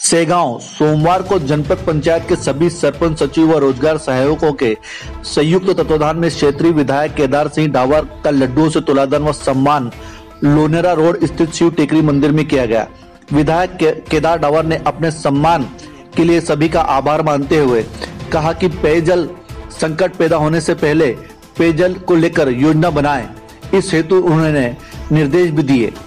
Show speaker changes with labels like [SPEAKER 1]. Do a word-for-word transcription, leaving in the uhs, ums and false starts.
[SPEAKER 1] सेगांव सोमवार को जनपद पंचायत के सभी सरपंच सचिव व रोजगार सहायकों के संयुक्त तत्वाधान में क्षेत्रीय विधायक केदार सिंह डावर का लड्डुओं से तुलाधन व सम्मान लोनेरा रोड स्थित शिव टेकरी मंदिर में किया गया। विधायक के, केदार डावर ने अपने सम्मान के लिए सभी का आभार मानते हुए कहा कि पेयजल संकट पैदा होने से पहले पेयजल को लेकर योजना बनाएं। इस हेतु उन्होंने निर्देश भी दिए।